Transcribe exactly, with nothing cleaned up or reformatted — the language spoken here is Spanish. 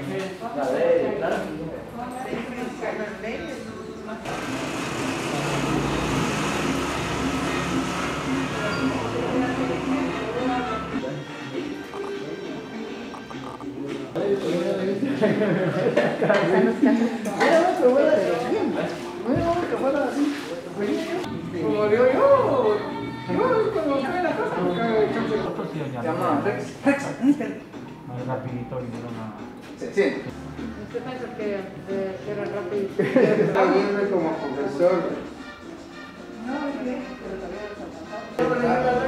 La de, claro. Como digo yo, yo cuando estoy en la casa, Se llama Rex. Rex, Más rapidito y no nada. se siente. Usted piensa que eh, era rápido. está viendo como profesor. No, es que, pero todavía no se ha pasado.